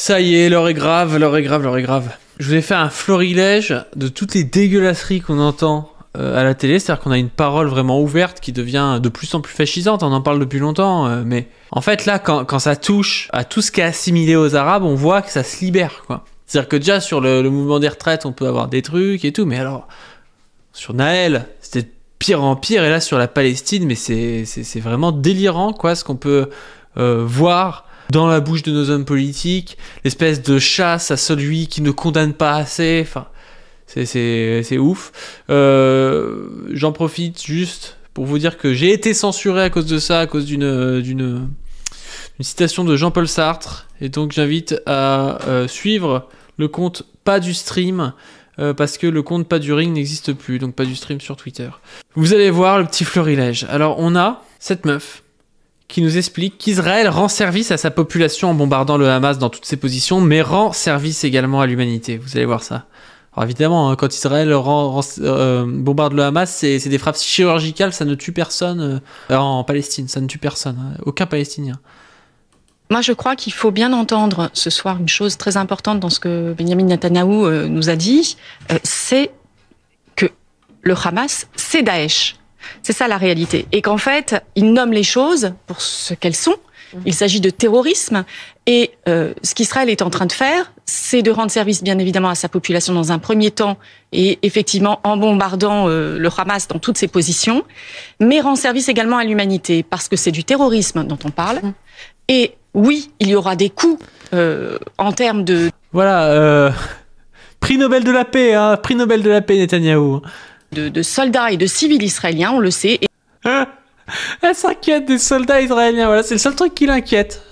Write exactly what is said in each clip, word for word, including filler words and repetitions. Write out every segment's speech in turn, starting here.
Ça y est, l'heure est grave, l'heure est grave, l'heure est grave. Je vous ai fait un florilège de toutes les dégueulasseries qu'on entend euh, à la télé, c'est-à-dire qu'on a une parole vraiment ouverte qui devient de plus en plus fascisante, on en parle depuis longtemps, euh, mais en fait là, quand, quand ça touche à tout ce qui est assimilé aux Arabes, on voit que ça se libère, quoi. C'est-à-dire que déjà sur le, le mouvement des retraites, on peut avoir des trucs et tout, mais alors, sur Naël, c'était pire en pire, et là sur la Palestine, mais c'est, c'est, c'est vraiment délirant, quoi, ce qu'on peut euh, voir dans la bouche de nos hommes politiques, l'espèce de chasse à celui qui ne condamne pas assez, enfin, c'est, c'est, c'est ouf. Euh, j'en profite juste pour vous dire que j'ai été censuré à cause de ça, à cause d'une, d'une, d'une citation de Jean-Paul Sartre, et donc j'invite à euh, suivre le compte Pas du Stream, euh, parce que le compte Pas du Ring n'existe plus, donc Pas du Stream sur Twitter. Vous allez voir le petit florilège. Alors on a cette meuf qui nous explique qu'Israël rend service à sa population en bombardant le Hamas dans toutes ses positions, mais rend service également à l'humanité. Vous allez voir ça. Alors évidemment, hein, quand Israël rend, rend, euh, bombarde le Hamas, c'est, c'est des frappes chirurgicales, ça ne tue personne euh, en Palestine, ça ne tue personne, hein, aucun Palestinien. Moi, je crois qu'il faut bien entendre ce soir une chose très importante dans ce que Benjamin Netanyahou euh, nous a dit, euh, c'est que le Hamas, c'est Daesh. C'est ça la réalité. Et qu'en fait, il nomme les choses pour ce qu'elles sont. Il s'agit de terrorisme. Et euh, ce qu'Israël est en train de faire, c'est de rendre service, bien évidemment, à sa population dans un premier temps, et effectivement en bombardant euh, le Hamas dans toutes ses positions, mais rend service également à l'humanité, parce que c'est du terrorisme dont on parle. Et oui, il y aura des coûts euh, en termes de... Voilà, euh, prix Nobel de la paix, hein, prix Nobel de la paix, Netanyahou. De, de soldats et de civils israéliens, on le sait. Et... Hein, elle s'inquiète des soldats israéliens, voilà, c'est le seul truc qui l'inquiète.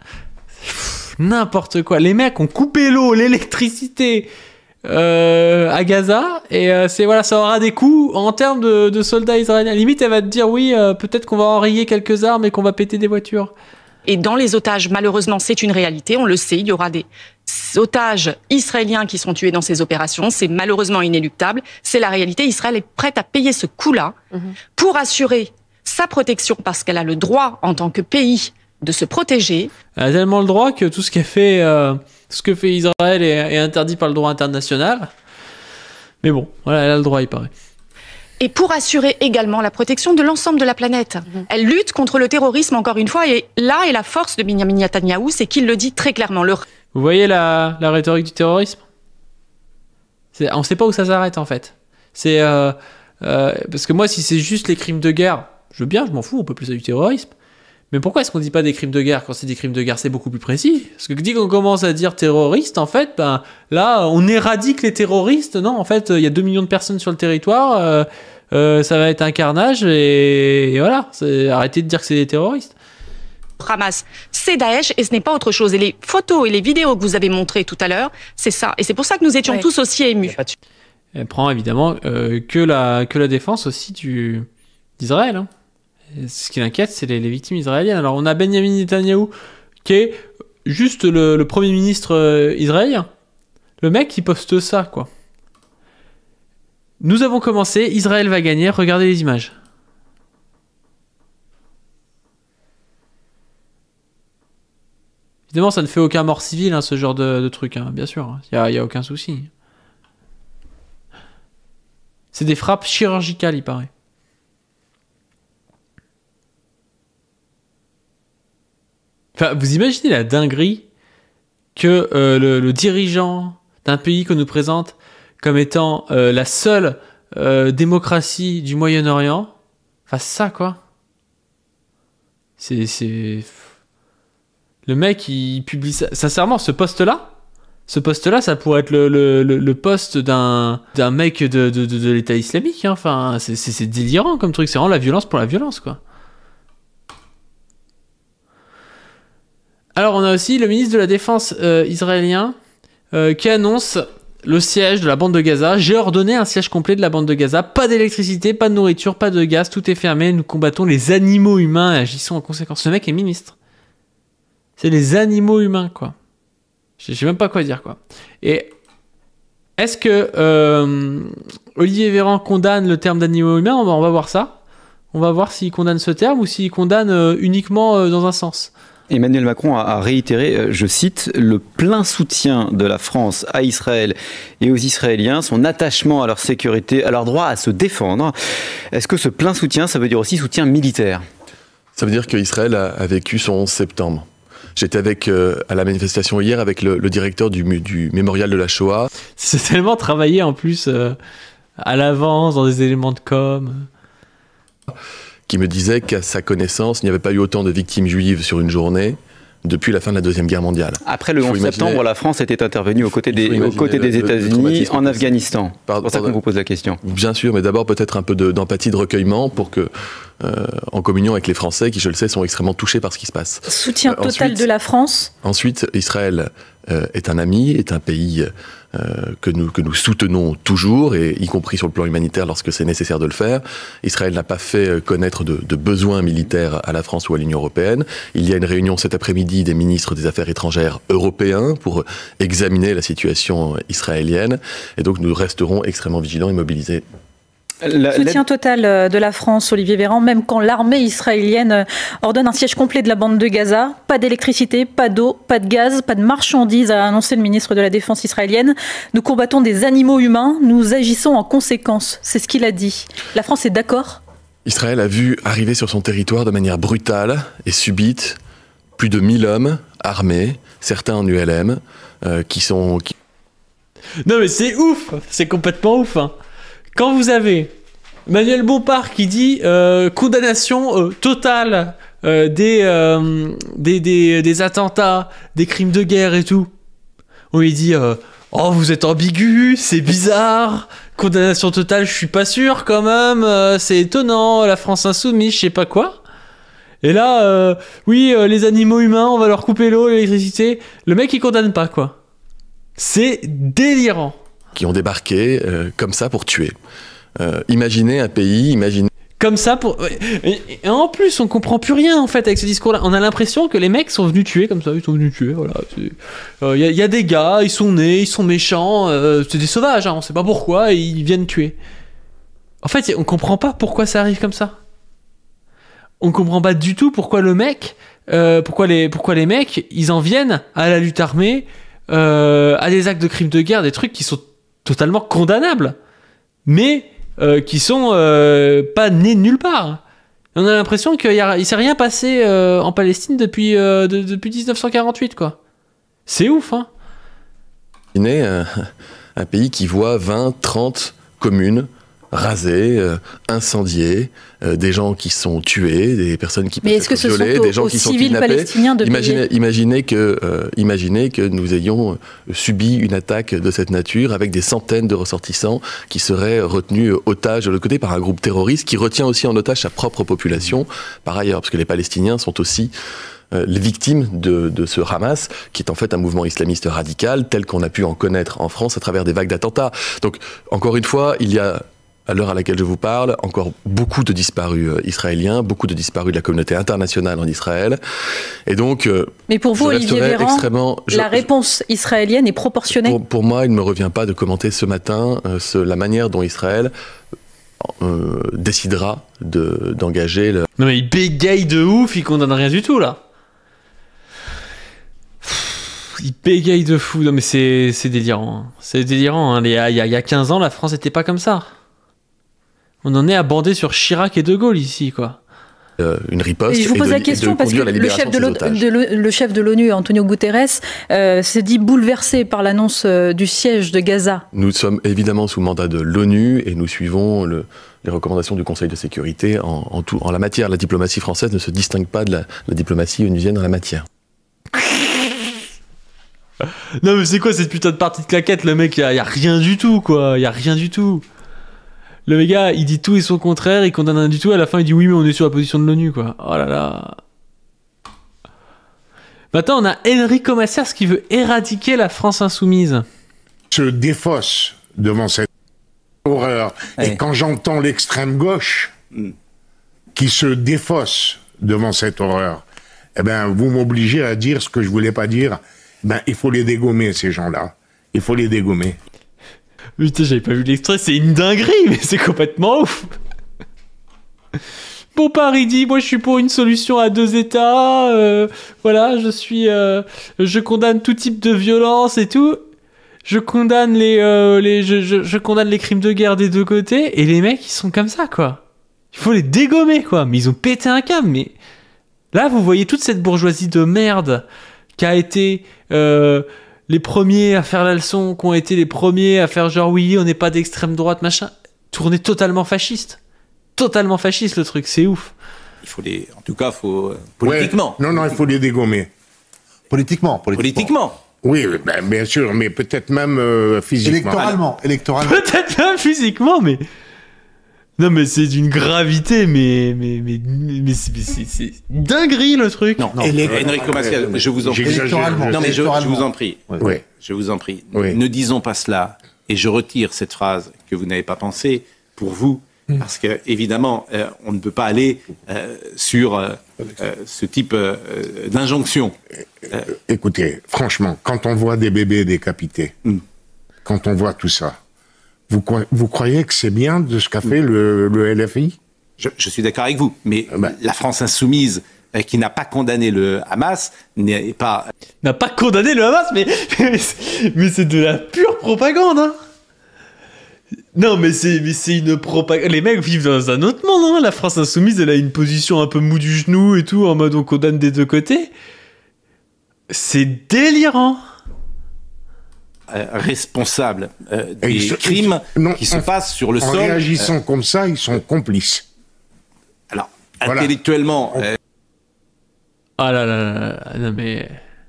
Pff, n'importe quoi. Les mecs ont coupé l'eau, l'électricité euh, à Gaza, et euh, c'est, voilà, ça aura des coûts en termes de, de soldats israéliens. Limite, elle va te dire, oui, euh, peut-être qu'on va enrayer quelques armes et qu'on va péter des voitures. Et dans les otages, malheureusement, c'est une réalité, on le sait, il y aura des otages israéliens qui seront tués dans ces opérations, c'est malheureusement inéluctable, c'est la réalité. Israël est prête à payer ce coût-là mmh. pour assurer sa protection, parce qu'elle a le droit, en tant que pays, de se protéger. Elle a tellement le droit que tout ce qu'a fait, euh, ce que fait Israël est, est interdit par le droit international. Mais bon, voilà, elle a le droit, il paraît. Et pour assurer également la protection de l'ensemble de la planète. Mmh. Elle lutte contre le terrorisme, encore une fois, et là est la force de Benjamin Netanyahou, c'est qu'il le dit très clairement. Le... Vous voyez la, la rhétorique du terrorisme ? C'est, on ne sait pas où ça s'arrête, en fait. C'est, euh, euh, parce que moi, si c'est juste les crimes de guerre, je veux bien, je m'en fous, on peut plus ça du terrorisme. Mais pourquoi est-ce qu'on ne dit pas des crimes de guerre quand c'est des crimes de guerre ? C'est beaucoup plus précis. Parce que dès qu'on commence à dire terroriste, en fait, ben, là, on éradique les terroristes. Non, en fait, il y a deux millions de personnes sur le territoire, euh, euh, ça va être un carnage, et, et voilà, c'est, arrêtez de dire que c'est des terroristes. Hamas, c'est Daesh, et ce n'est pas autre chose. Et les photos et les vidéos que vous avez montrées tout à l'heure, c'est ça. Et c'est pour ça que nous étions ouais. tous aussi émus. Elle prend évidemment euh, que, la, que la défense aussi du, d'Israël, hein. Ce qui l'inquiète, c'est les, les victimes israéliennes. Alors, on a Benjamin Netanyahou, qui est juste le, le premier ministre euh, israélien. Le mec qui poste ça, quoi. Nous avons commencé, Israël va gagner, regardez les images. Évidemment, ça ne fait aucun mort civil, hein, ce genre de, de truc, hein, bien sûr. Il n'y a, y a aucun souci. C'est des frappes chirurgicales, il paraît. Enfin, vous imaginez la dinguerie que euh, le, le dirigeant d'un pays qu'on nous présente comme étant euh, la seule euh, démocratie du Moyen-Orient fasse ça, quoi. C'est, c'est... Le mec, il publie ça. Sincèrement, ce poste-là, ce poste-là, ça pourrait être le, le, le, le poste d'un, d'un mec de, de, de, de l'État islamique. Hein. Enfin, c'est, c'est, c'est délirant comme truc. C'est vraiment la violence pour la violence, quoi. Alors, on a aussi le ministre de la Défense euh, israélien euh, qui annonce le siège de la bande de Gaza. J'ai ordonné un siège complet de la bande de Gaza. Pas d'électricité, pas de nourriture, pas de gaz. Tout est fermé. Nous combattons les animaux humains et agissons en conséquence. Ce mec est ministre. C'est les animaux humains, quoi. Je sais même pas quoi dire, quoi. Et est-ce que euh, Olivier Véran condamne le terme d'animaux humains ? on va, on va voir ça. On va voir s'il condamne ce terme ou s'il condamne euh, uniquement euh, dans un sens. Emmanuel Macron a, a réitéré, je cite, le plein soutien de la France à Israël et aux Israéliens, son attachement à leur sécurité, à leur droit à se défendre. Est-ce que ce plein soutien, ça veut dire aussi soutien militaire? Ça veut dire qu'Israël a, a vécu son onze septembre. J'étais avec, euh, à la manifestation hier avec le, le directeur du, du mémorial de la Shoah. C'est tellement travaillé en plus euh, à l'avance, dans des éléments de com. Qui me disait qu'à sa connaissance, il n'y avait pas eu autant de victimes juives sur une journée depuis la fin de la Deuxième Guerre mondiale. Après le onze septembre, la France était intervenue aux côtés des, aux côtés des États-Unis en Afghanistan. C'est pour ça qu'on vous pose la question. Bien sûr, mais d'abord peut-être un peu de, d'empathie, de recueillement pour que, euh, en communion avec les Français, qui je le sais, sont extrêmement touchés par ce qui se passe. Soutien euh, total ensuite, de la France. Ensuite, Israël euh, est un ami, est un pays euh, que nous que nous soutenons toujours, et y compris sur le plan humanitaire lorsque c'est nécessaire de le faire. Israël n'a pas fait connaître de, de besoins militaires à la France ou à l'Union européenne. Il y a une réunion cet après-midi des ministres des Affaires étrangères européens pour examiner la situation israélienne, et donc nous resterons extrêmement vigilants et mobilisés. La, Soutien total de la France, Olivier Véran, même quand l'armée israélienne ordonne un siège complet de la bande de Gaza. Pas d'électricité, pas d'eau, pas de gaz, pas de marchandises, a annoncé le ministre de la Défense israélienne. Nous combattons des animaux humains, nous agissons en conséquence. C'est ce qu'il a dit. La France est d'accord ? Israël a vu arriver sur son territoire de manière brutale et subite plus de mille hommes armés, certains en U L M, euh, qui sont... Qui... Non mais c'est ouf, c'est complètement ouf, hein. Quand vous avez Manuel Bompard qui dit euh, condamnation euh, totale euh, des, euh, des, des, des attentats, des crimes de guerre et tout, on lui dit euh, oh vous êtes ambigu, c'est bizarre, condamnation totale, je suis pas sûr quand même, euh, c'est étonnant, la France insoumise, je sais pas quoi. Et là, euh, oui, euh, les animaux humains, on va leur couper l'eau, l'électricité. Le mec il condamne pas quoi. C'est délirant. Qui ont débarqué euh, comme ça pour tuer. Euh, imaginez un pays, imaginez... Comme ça pour... Et, et en plus, on comprend plus rien en fait avec ce discours-là. On a l'impression que les mecs sont venus tuer comme ça, ils sont venus tuer, voilà. Il euh, y, y a des gars, ils sont nés, ils sont méchants, euh, c'est des sauvages, hein, on sait pas pourquoi, et ils viennent tuer. En fait, on comprend pas pourquoi ça arrive comme ça. On comprend pas du tout pourquoi le mec... Euh, pourquoi, les, pourquoi les mecs, ils en viennent à la lutte armée, euh, à des actes de crimes de guerre, des trucs qui sont totalement condamnables, mais euh, qui sont euh, pas nés de nulle part. On a l'impression qu'il ne s'est rien passé euh, en Palestine depuis, euh, de, depuis dix-neuf cent quarante-huit, quoi. C'est ouf, hein. Imaginez un, un pays qui voit vingt, trente communes rasées, euh, incendiées, euh, des gens qui sont tués, des personnes qui peuvent être violées, des gens qui sont kidnappés. Imaginez, imaginez, que, euh, imaginez que nous ayons subi une attaque de cette nature avec des centaines de ressortissants qui seraient retenus otages de l'autre côté par un groupe terroriste qui retient aussi en otage sa propre population, par ailleurs, parce que les Palestiniens sont aussi euh, les victimes de, de ce Hamas, qui est en fait un mouvement islamiste radical, tel qu'on a pu en connaître en France à travers des vagues d'attentats. Donc, encore une fois, il y a... à l'heure à laquelle je vous parle, encore beaucoup de disparus euh, israéliens, beaucoup de disparus de la communauté internationale en Israël. Et donc, euh, mais pour vous, Olivier Véran, extrêmement, je, la réponse israélienne est proportionnée. Pour, pour moi, il ne me revient pas de commenter ce matin euh, ce, la manière dont Israël euh, décidera de, d'engager le... Non mais il bégaye de ouf, il condamne rien du tout, là. Il bégaye de fou. Non mais c'est, c'est délirant. Hein. C'est délirant. Hein. Il, y a, il y a quinze ans, la France n'était pas comme ça. On en est à bander sur Chirac et De Gaulle ici, quoi. Euh, une riposte. Et je vous pose et de, la question parce que le chef de, de le chef de l'ONU, Antonio Guterres, euh, s'est dit bouleversé par l'annonce euh, du siège de Gaza. Nous sommes évidemment sous mandat de l'ONU et nous suivons le, les recommandations du Conseil de sécurité en, en, tout, en la matière. La diplomatie française ne se distingue pas de la, la diplomatie onusienne en la matière. Non mais c'est quoi cette putain de partie de claquette? Le mec, il y, y a rien du tout, quoi. Il y a rien du tout. Le gars, il dit tout et son contraire, il condamne rien du tout, à la fin il dit oui mais on est sur la position de l'ONU, quoi. Oh là là. Maintenant on a Enrico Macias qui veut éradiquer la France insoumise. Se défausse devant cette horreur. Ouais. Et quand j'entends l'extrême gauche mm. qui se défausse devant cette horreur, eh ben vous m'obligez à dire ce que je voulais pas dire. Ben il faut les dégommer ces gens-là. Il faut les dégommer. Putain, j'avais pas vu l'extrait, c'est une dinguerie, mais c'est complètement ouf. Bompard, il dit, moi je suis pour une solution à deux États, euh, voilà, je suis, euh, je condamne tout type de violence et tout, je condamne les, euh, les, je, je, je condamne les crimes de guerre des deux côtés, et les mecs ils sont comme ça quoi. Il faut les dégommer quoi, mais ils ont pété un câble, mais là vous voyez toute cette bourgeoisie de merde qui a été euh, les premiers à faire la leçon, qui ont été les premiers à faire genre oui on n'est pas d'extrême droite machin, tourner totalement fasciste. Totalement fasciste le truc, c'est ouf. Il faut les, en tout cas, faut politiquement. Ouais, non, non, il faut les dégommer. Politiquement, politiquement. Politiquement. Oui, ben, bien sûr, mais peut-être même euh, physiquement. Électoralement, électoralement. Peut-être même physiquement, mais non, mais c'est d'une gravité, mais mais mais mais c'est, c'est, c'est dinguerie le truc. Non, non. Enrico Macias, je vous en prie. Électoralement. Non, mais je, je vous en prie. Oui. Je vous en prie. Oui. Ne disons pas cela. Et je retire cette phrase que vous n'avez pas pensée pour vous. Parce que évidemment, euh, on ne peut pas aller euh, sur euh, euh, ce type euh, d'injonction. Euh, Écoutez, franchement, quand on voit des bébés décapités, mm. quand on voit tout ça, vous, vous croyez que c'est bien de ce qu'a fait le, le L F I? je, je suis d'accord avec vous, mais ben. la France insoumise, euh, qui n'a pas condamné le Hamas, n'est pas... N'a pas condamné le Hamas, mais, mais c'est de la pure propagande, hein. Non, mais c'est, mais c'est une propagande. Les mecs vivent dans un autre monde, hein. La France insoumise, elle a une position un peu mou du genou et tout, en mode on condamne des deux côtés. C'est délirant. Euh, responsable euh, des ils, crimes ils, non, qui se en, passent sur le en sol. En réagissant euh, comme ça, ils sont complices. Alors, voilà. Intellectuellement... Euh, ah là là là là, non mais...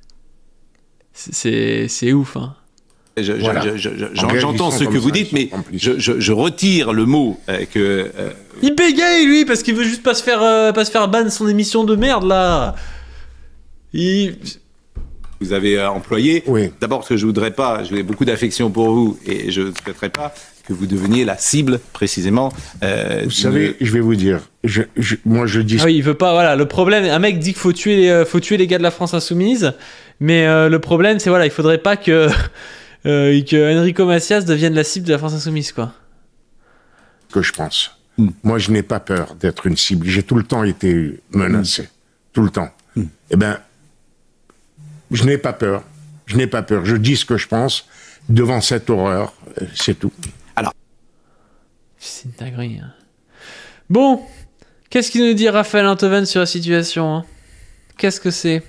C'est, c'est, c'est ouf, hein. Je, voilà. je, je, je, j'entends ce que vous dites, mais je, je, je retire le mot euh, que... Euh... Il bégaye, lui, parce qu'il veut juste pas se faire, euh, pas se faire ban son émission de merde, là. Il... Vous avez euh, employé. Oui. D'abord, ce que je voudrais pas, j'ai beaucoup d'affection pour vous, et je ne souhaiterais pas que vous deveniez la cible, précisément. Euh, vous savez, je vais vous dire, je, je, moi je dis... Ah oui, il veut pas, voilà, le problème, un mec dit qu'il faut tuer les, euh, faut tuer les gars de la France insoumise, mais euh, le problème, c'est, voilà, il faudrait pas que... Euh, et que Enrico Macias devienne la cible de la France insoumise, quoi. Que je pense. Mm. Moi, je n'ai pas peur d'être une cible. J'ai tout le temps été menacé. Mm. Tout le temps. Mm. Eh bien, je n'ai pas peur. Je n'ai pas peur. Je dis ce que je pense devant cette horreur. C'est tout. Alors. C'est une dinguerie, hein. Bon. Qu'est-ce qu'il nous dit Raphaël Antoven sur la situation, hein? Qu'est-ce que c'est?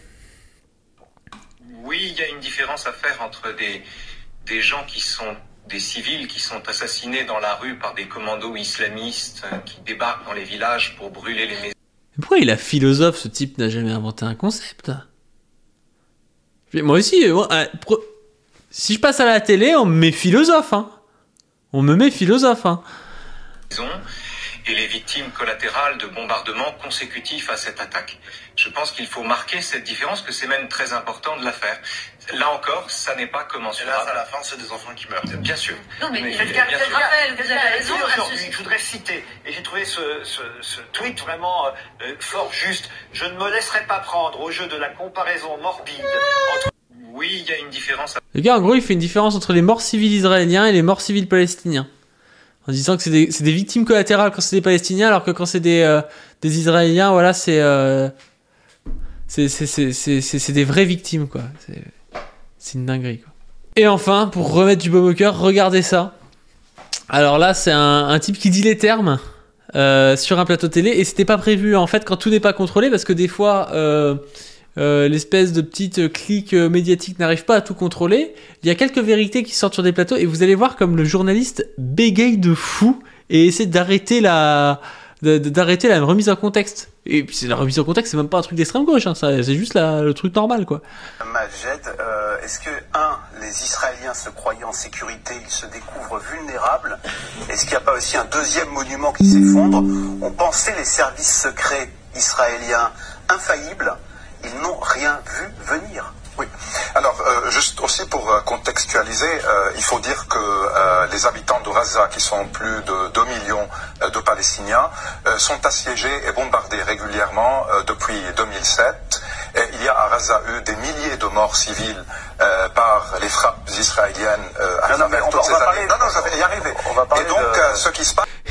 Oui, il y a une différence à faire entre des... des gens qui sont des civils qui sont assassinés dans la rue par des commandos islamistes qui débarquent dans les villages pour brûler les maisons. Pourquoi il est philosophe, ce type n'a jamais inventé un concept? Moi aussi, moi, euh, pro... si je passe à la télé, on me met philosophe, hein. On me met philosophe, hein. Et les victimes collatérales de bombardements consécutifs à cette attaque. Je pense qu'il faut marquer cette différence, que c'est même très important de la faire. Là encore, ça n'est pas commensurable. Et là, à la fin, c'est des enfants qui meurent. Bien sûr. Non, mais, mais bien Raphaël, vous avez raison. Aujourd'hui, je voudrais citer, et j'ai trouvé ce, ce, ce tweet vraiment euh, fort juste. Je ne me laisserai pas prendre au jeu de la comparaison morbide entre... Oui, il y a une différence. Le gars, en gros, il fait une différence entre les morts civils israéliens et les morts civils palestiniens. En disant que c'est des, c'est des victimes collatérales quand c'est des Palestiniens, alors que quand c'est des, euh, des Israéliens, voilà, c'est, euh, c'est, c'est, c'est, c'est, c'est, c'est des vraies victimes, quoi. C'est, c'est une dinguerie, quoi. Et enfin, pour remettre du baume au cœur, regardez ça. Alors là, c'est un, un type qui dit les termes euh, sur un plateau télé, et c'était pas prévu, en fait, quand tout n'est pas contrôlé, parce que des fois... Euh, Euh, l'espèce de petite clique médiatique n'arrive pas à tout contrôler. Il y a quelques vérités qui sortent sur des plateaux et vous allez voir comme le journaliste bégaye de fou et essaie d'arrêter la d'arrêter la remise en contexte. Et puis c'est la remise en contexte, c'est même pas un truc d'extrême gauche, hein, ça, c'est juste la, le truc normal, quoi. Majed, euh, est-ce que un, les Israéliens se croyaient en sécurité, ils se découvrent vulnérables? Est-ce qu'il n'y a pas aussi un deuxième monument qui s'effondre? On pensait les services secrets israéliens infaillibles. Ils n'ont rien vu venir. Oui. Alors, euh, juste aussi pour euh, contextualiser, euh, il faut dire que euh, les habitants de Gaza, qui sont plus de deux millions euh, de Palestiniens, euh, sont assiégés et bombardés régulièrement euh, depuis deux mille sept. Et il y a à Gaza eu des milliers de morts civiles euh, par les frappes israéliennes euh, à non, non, mais on toutes va, ces on va années. parler, non, non, je vais y arriver. On va parler et donc, de... euh, ce qui se passe...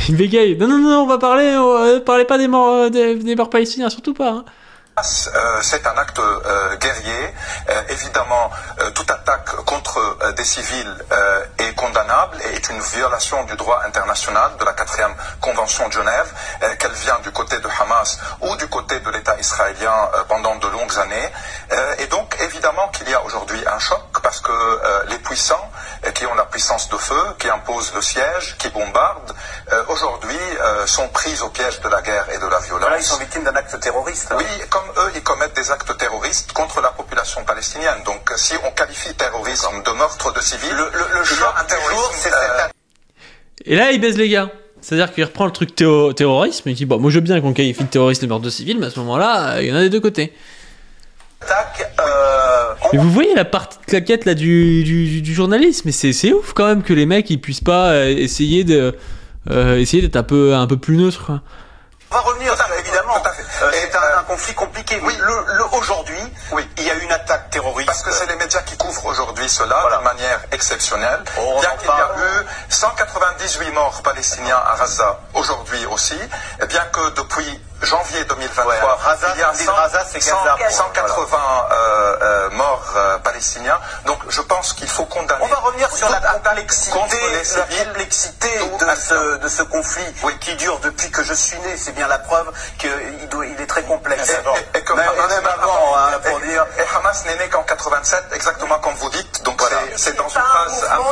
Il bégaye. Non, non, non, on va parler, on, parlez pas des morts, des, des morts palestiniens, surtout pas. Hein. Euh, c'est un acte euh, guerrier. Euh, évidemment, euh, toute attaque contre euh, des civils euh, est condamnable et est une violation du droit international de la quatrième convention de Genève, euh, qu'elle vient du côté de Hamas ou du côté de l'État israélien euh, pendant de longues années. Euh, et donc, évidemment qu'il y a aujourd'hui un choc parce que euh, les puissants euh, qui ont la puissance de feu, qui imposent le siège, qui bombardent, euh, aujourd'hui euh, sont pris au piège de la guerre et de la violence. Là, ils sont victimes d'un acte terroriste. Oui, comme eux, ils commettent des actes terroristes contre la population palestinienne. Donc, si on qualifie terrorisme de meurtre de civils, le, le, le choc un terrorisme, c'est euh... Et là, il baise les gars. C'est-à-dire qu'il reprend le truc théo terrorisme et il dit bon, moi je veux bien qu'on qualifie de terroriste de meurtre de civils, mais à ce moment-là, il y en a des deux côtés. Attaque, euh... Mais vous voyez la partie de claquette là du, du, du journalisme, mais c'est ouf quand même que les mecs ils puissent pas euh, essayer de euh, essayer d'être un peu un peu plus neutre. Quoi. On va revenir, ça, évidemment. Euh, c'est un, un conflit compliqué. Oui, le, le, aujourd'hui, oui, il y a une attaque terroriste. Parce que c'est les médias qui couvrent aujourd'hui cela voilà. de manière exceptionnelle. Oh, bien qu'il y a eu cent quatre-vingt-dix-huit morts palestiniens à Gaza aujourd'hui aussi, et bien que depuis janvier deux mille vingt-trois, ouais, Raza, il y a cent, Raza, Gaza, cent quatre-vingts voilà. euh, euh, morts euh, palestiniens. Donc je pense qu'il faut condamner. On va revenir sur la complexité, la complexité de ce, de ce conflit oui. qui dure depuis que je suis né. C'est bien la preuve qu'il il est très complexe. Et, et, et que même, Hamas, même avant, hein, pour et, dire... et Hamas n'est né qu'en quatre-vingt-sept, exactement comme vous dites. Donc voilà. c'est dans une phase un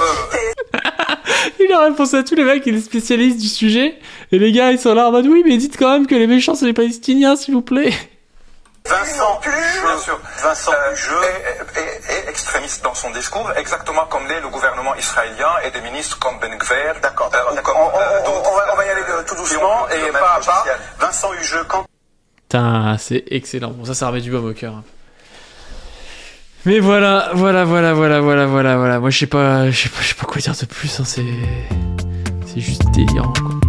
peu... Il a répondu à tous les mecs, il est spécialiste du sujet. Et les gars, ils sont là en mode oui, mais dites quand même que les méchants, c'est les Palestiniens, s'il vous plaît. Vincent Pujeux, bien sûr. Vincent Pujeux est, est, est extrémiste dans son discours, exactement comme l'est le gouvernement israélien et des ministres comme Ben Gvir. D'accord. Euh, on, on, euh, on, on, va, on va y aller de, tout doucement et pas à pas. Vincent Pujeux, quand... Putain, c'est excellent. Bon, ça, ça remet du baume au cœur. Mais voilà, voilà, voilà, voilà, voilà, voilà, voilà. Moi, je sais pas, je sais pas, je sais pas quoi dire de plus. Hein. C'est, c'est juste délirant, quoi.